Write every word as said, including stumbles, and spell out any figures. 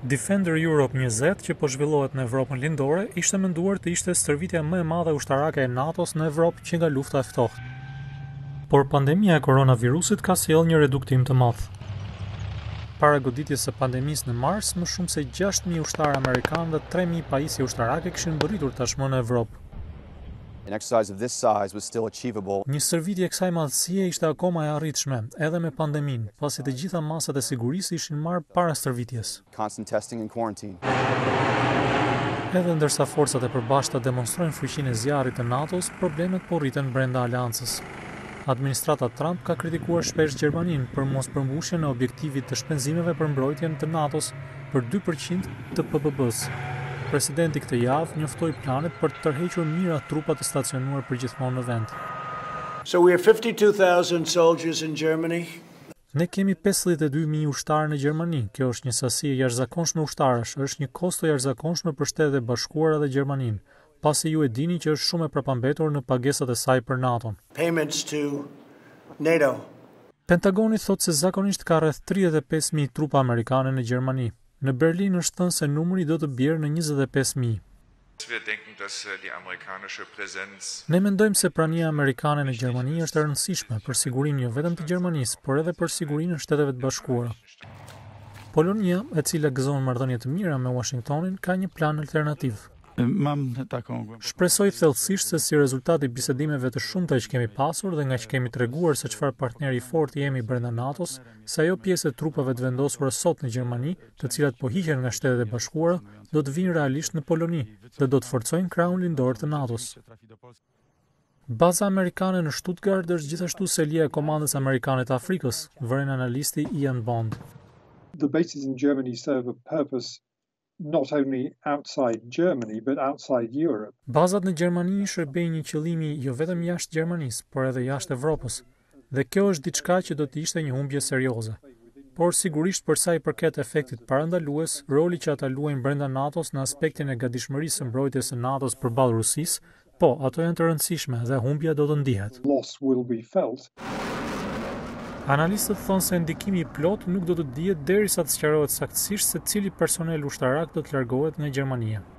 Defender Europe njëzet, që po zhvillohet në Evropën lindore, ishte menduar të ishte stërvitja më e madhe ushtarake e NATO-s në Evropë që nga lufta e ftohtë. Por pandemia e koronavirusit ka sjellë një reduktim të madh. Para goditjes së pandemisë në mars, më shumë se gjashtë mijë ushtarë amerikanë dhe tre mijë pajisje ushtarake kishin mbërritur tashmë në Evropë. An exercise of this size was still achievable. Një stërvitje e kësaj madhësie ishte akoma e arritshme, edhe me pandeminë, pasi të gjitha masat e sigurisë ishin marrë para stërvitjes. Constant testing and quarantine. Edhe ndërsa forcat e përbashkëta demonstrojnë fuqinë e zjarrit të NATO-s, problemet po rriten brenda aleancës. Administrata Trump ka kritikuar shpesh Gjermaninë për mos përmbushjen e objektivit të shpenzimeve për mbrojtjen të NATO-s për dy përqind të P B B-s. Presidenti këtë javë njoftoi planet për të tërhequr mijëra trupa të stacionuar përgjithmonë në vend. So we have fifty-two thousand soldiers in Germany. Ne kemi pesëdhjetë e dy mijë ushtarë në Gjermani. Kjo është një sasi e jashtëzakonshme ushtarësh, është një kosto e jashtëzakonshme për Shtetet e Bashkuara dhe Gjermaninë, pasi ju e dini që është shumë e përpambetur në pagesat e saj për NATO-n. Payments to NATO. Pentagoni thotë se zakonisht ka rreth tridhjetë e pesë mijë trupa amerikane në Gjermani. Në Berlin është thënë se numri do të bjerë në njëzet e pesë mijë. Ne mendojmë se prania amerikane në Gjermani është e rëndësishme për sigurinë jo vetëm të Gjermanisë, por edhe për sigurinë e Shteteve të Bashkuara. Polonia, e cila gëzon marrëdhënie të mira me Washingtonin, ka një plan alternativ. Shpresoj thellësisht se si rezultat i bisedimeve të shumta që kemi pasur dhe nga që kemi treguar se çfarë partneri i fortë jemi brenda NATO-s, se ajo pjesë e trupave të vendosura sot në Gjermani, të cilat po hiqen nga Shtetet e Bashkuara, do të vinë realisht në Poloni dhe do të forcojnë krahun lindor të NATO-s. Baza amerikane në Stuttgart është gjithashtu selia e Komandës Amerikane të Afrikës, vëren analisti Ian Bond. The bases in Germany serve a purpose not only outside Germany but outside Europe. Bazat në Gjermani shërbejnë një qëllimi jo vetëm jashtë Gjermanisë, por edhe jashtë Evropës. Dhe kjo është diçka që do të ishte një humbje serioze. Por sigurisht për sa i përket efektit parandalues, roli që ata luajnë brenda NATO-s në aspektin e gatishmërisë së mbrojtjes së NATO-s përballë Rusisë, po, ato janë të rëndësishme dhe humbja do të ndihet. Loss will be felt. Analistët thonë se ndikimi i plot nuk do të dihet derisa të sqarohet saktësisht se cili personel ushtarak do të largohet nga Gjermania.